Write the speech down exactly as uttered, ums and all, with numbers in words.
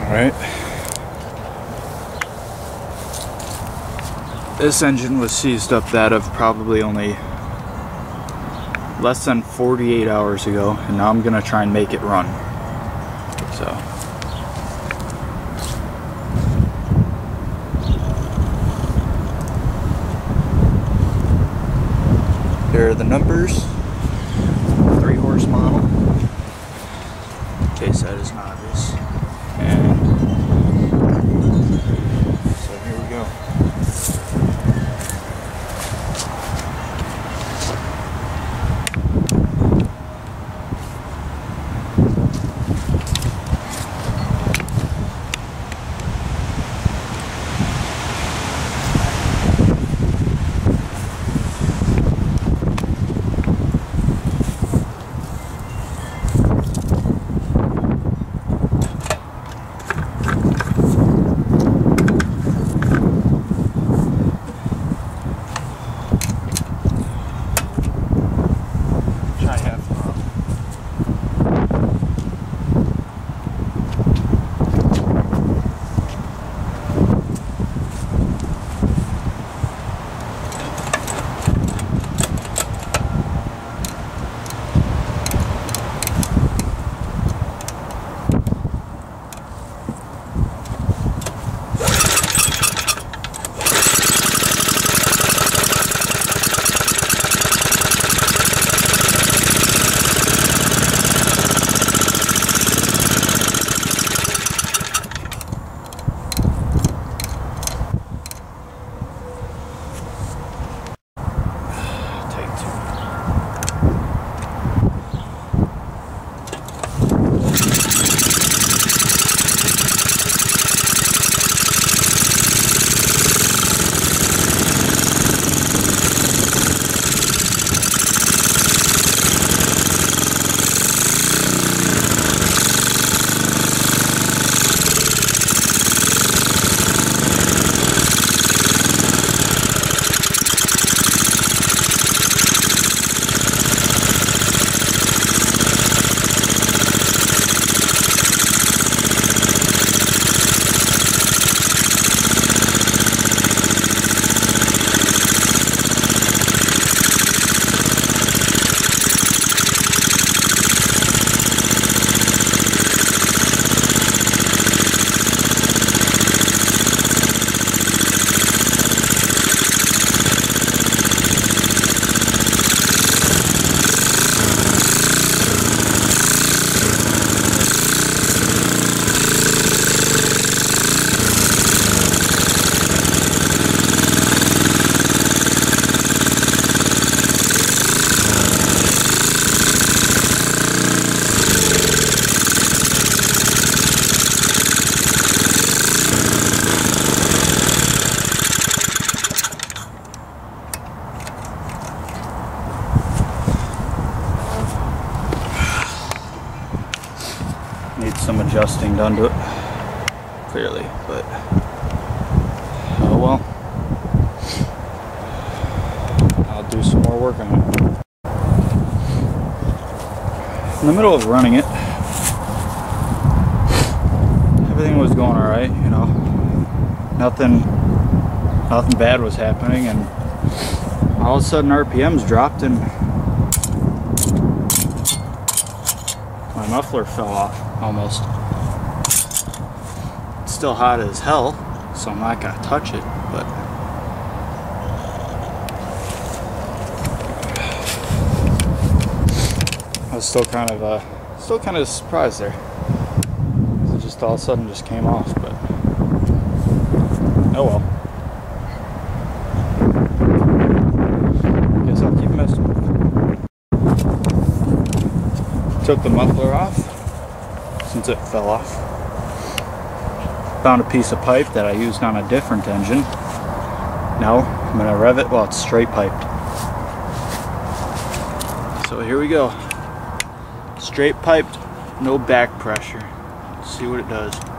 Alright. This engine was seized up that of probably only less than forty-eight hours ago, and now I'm gonna try and make it run. So here are the numbers. Three horse model, in case that is not obvious. And so here we go. Needs some adjusting done to it, clearly, but oh well. I'll do some more work on it. In the middle of running it, everything was going alright, you know. Nothing nothing bad was happening, and all of a sudden R P Ms dropped and my muffler fell off. Almost. It's still hot as hell, so I'm not gonna touch it, but I was still kind of uh still kind of surprised there. It just all of a sudden just came off, but oh well. Guess I'll keep messing with it. Took the muffler off since it fell off. Found a piece of pipe that I used on a different engine. Now I'm gonna rev it while it's straight piped. So here we go. Straight piped, no back pressure. Let's see what it does.